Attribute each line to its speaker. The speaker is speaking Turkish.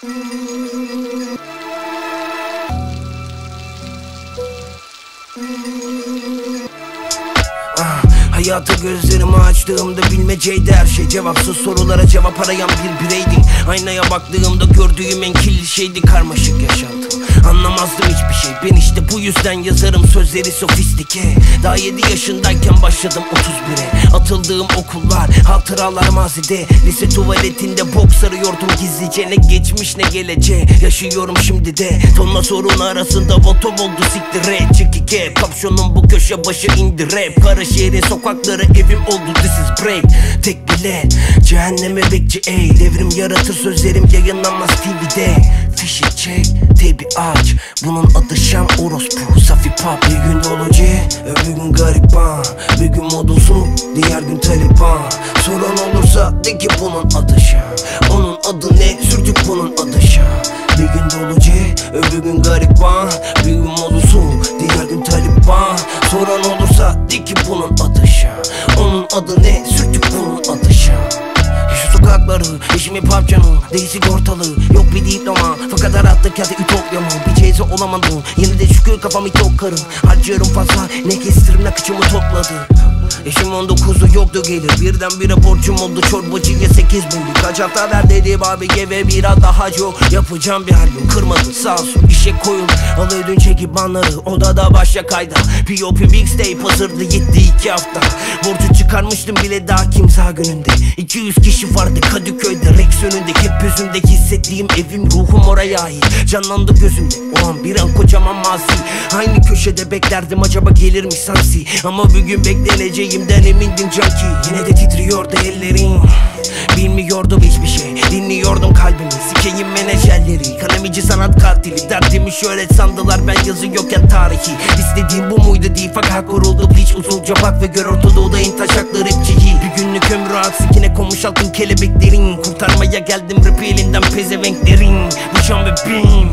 Speaker 1: Hayata gözlerimi açtığımda bilmeceydi her şey. Cevapsız sorulara cevap arayan bir bireydim. Aynaya baktığımda gördüğüm en kirli şeydi karmaşık yaşantım. Anlamazdım hiçbir şey. Ben işte bu yüzden yazarım sözleri sofistike. Daha 7 yaşındayken başladım 31'e. Atıldığım okullar, hatıralar mazide. Lise tuvaletinde bok sarıyordum gizlice. Ne geçmiş ne geleceğe yaşıyorum şimdi de. Tonla sorun arasında voto oldu siktir et. Çekike kapşonum bu köşe başı indi rap. Karaşehir'in sokakları evim oldu, this is brave. Tek bilet cehenneme bekçi ey. Devrim yaratır sözlerim yayınlanmaz TV'de. Fişi çek tebi aç. Bunun adı Şam orospu Safi pop. Bir gün dolucu öbür gün gariban. Bir gün modulsun diğer gün Taliban. Soran olursa de ki bunun adı Şam. Onun adı ne sürdük bunun adı Şam. Bir gün dolucu öbür gün gariban. Bir gün modulsun diğer gün Taliban. Soran olursa de ki bunun adı Şam. Onun adı ne sürdük bunun adı Şam. Şu sokakları, işimi papçanın, değişik ortalığı. Yok bir diploma, fakat arattık ya da ütopya mı? Bir ceyze olamadım, yine de şükür kafamı tok karın. Harcıyorum fazla, ne kestirim nakıçımı topladı. Eşim 19'u yoktu gelir, birdenbire borcum oldu çorbacıya 8 bin. Birkaç hafta ver dedi babiye ve biraz daha çok. Yapacağım bir albüm, kırmadı sağ olsun işe koyun. Al ödünç ekipmanları, odada başla kayda. P.O.P. mixtape hazırdı gitti 2 hafta. Borcu çıkarmıştım bile daha kimza gününde. 200 kişi vardı Kadıköy'de Rex önünde. Hep yüzümde hissettiğim evim ruhum oraya ait. Canlandı gözümde o an bir an kocaman mazi. Aynı köşede beklerdim acaba gelir mi sansi. Ama bugün bekleneceğimden emindim canki. Yine de titriyordu ellerim. Bilmiyordum hiçbir şey, dinliyordum kalbimi. Sikeyim menajerleri, kanemici sanat katili. Derdimi şöyle sandılar ben yazıyorken tarihi. İstediğim bu muydu değil fakat kuruldu hiç usulca bak ve gör Ortadoğu'da in taşaklı rapçiyi. Bir günlük ömrü aksikine konmuş altın kelebeklerin. Kurtarmaya geldim rap elinden pezevenklerin. Bu can bebeğim.